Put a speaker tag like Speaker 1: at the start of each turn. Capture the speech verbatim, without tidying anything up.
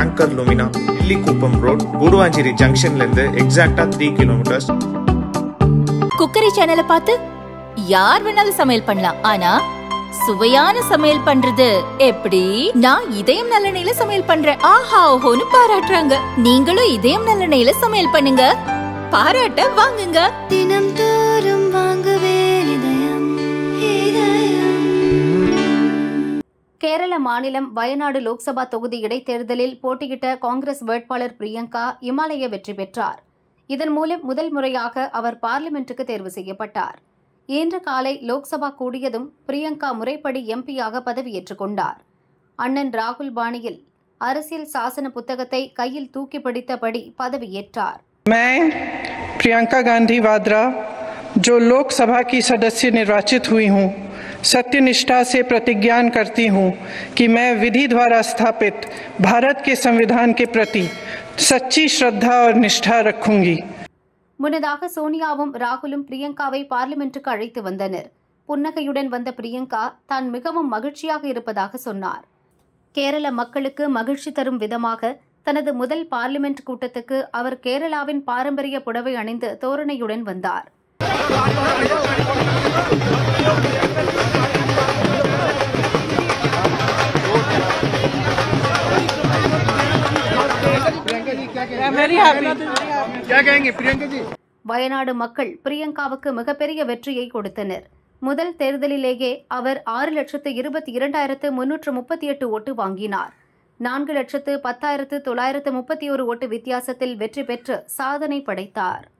Speaker 1: Anchor Lumina, Illikuppam road, Guduvancheri ஜங்ஷன்ல இருந்து எக்ஸாக்டா த்ரீ கிலோமீட்டர்ஸ்.
Speaker 2: குக்கரி சேனலை பார்த்து யார் வேணாலும் சமையல் பண்ணலாம். ஆனா சுவையான சமையல் பண்றது எப்படி? நான் இதயம் நல்லெண்ணெயில சமையல் பண்றேன். ஆஹா ஓஹோன்னு பாராட்டுறாங்க. நீங்களும் இதயம் நல்லெண்ணெயில சமையல் பண்ணுங்க, பாராட்ட வாங்குங்க.
Speaker 3: தினம் தோறும் வாங்குவே இதயம் இதயம்.
Speaker 4: கேரள மாநிலம் வயநாடு லோக்சபா தொகுதி இடைத்தேர்தலில் போட்டியிட்ட காங்கிரஸ் வேட்பாளர் பிரியங்கா இமாலய வெற்றி பெற்றார். இதன் மூலம் முதல் முறையாக அவர் பார்லிமென்ட்டுக்கு தேர்வு செய்யப்பட்டார். இன்று காலை லோக்சபா கூடியதும் பிரியங்கா முறைப்படி எம்பியாக பதவியேற்றுக் கொண்டார். அண்ணன் ராகுல் பாணியில் அரசியல் சாசன புத்தகத்தை கையில் தூக்கி பிடித்தபடி பதவியேற்றார்.
Speaker 5: मैं प्रियंका गांधी वाड्रा जो लोकसभा की सदस्य निर्वाचित हुई हूँ, सत्यनिष्ठा से प्रतिज्ञा करती हूँ कि मैं विधि द्वारा स्थापित भारत के संविधान के प्रति सच्ची श्रद्धा और निष्ठा रखूंगी.
Speaker 4: முன்னதாக சோனியாவும் ராகுலும் பிரியங்காவை பார்லிமென்ட்டுக்கு அழைத்து வந்தனர். புன்னகையுடன் வந்த பிரியங்கா தான் மிகவும் மகிழ்ச்சியாக இருப்பதாக சொன்னார். கேரள மக்களுக்கு மகிழ்ச்சி தரும் விதமாக தனது முதல் பார்லிமென்ட் கூட்டத்துக்கு அவர் கேரளாவின் பாரம்பரிய புடவை அணிந்து தோரணையுடன் வந்தார். வயநாடு மக்கள் பிரியங்காவுக்கு மிகப்பெரிய வெற்றியை கொடுத்தனர். முதல் தேர்தலிலேயே அவர் ஆறு லட்சத்து இருபத்தி இரண்டாயிரத்து முன்னூற்று முப்பத்தி எட்டு ஓட்டு வாங்கினார். நான்கு லட்சத்து பத்தாயிரத்து தொள்ளாயிரத்து முப்பத்தி ஒரு ஓட்டு வித்தியாசத்தில் வெற்றி பெற்று சாதனை படைத்தார்.